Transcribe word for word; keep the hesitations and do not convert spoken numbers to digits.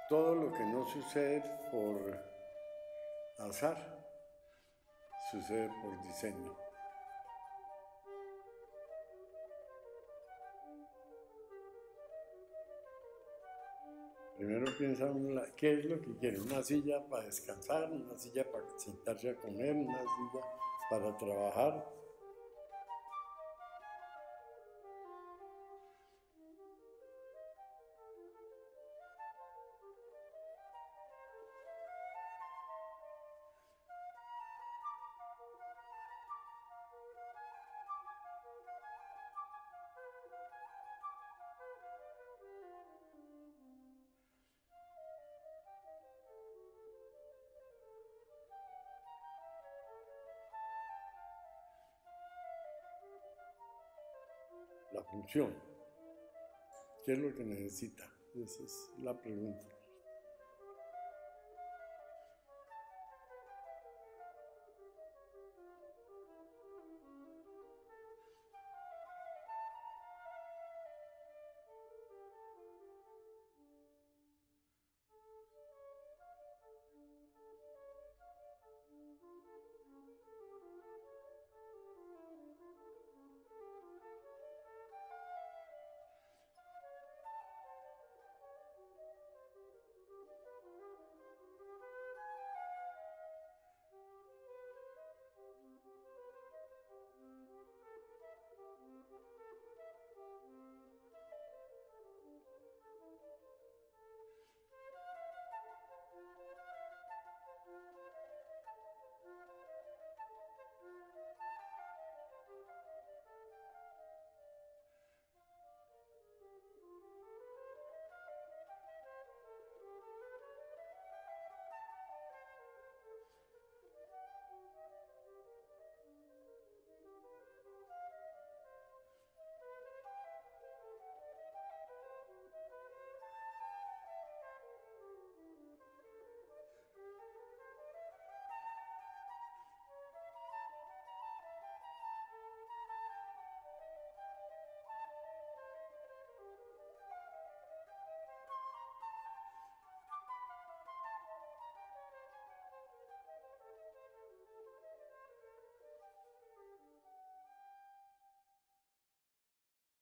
Todo lo que no sucede por azar, sucede por diseño. Primero piensa uno, ¿qué es lo que quiere? Una silla para descansar, una silla para sentarse a comer, una silla para trabajar. La función. ¿Qué es lo que necesita? Esa es la pregunta.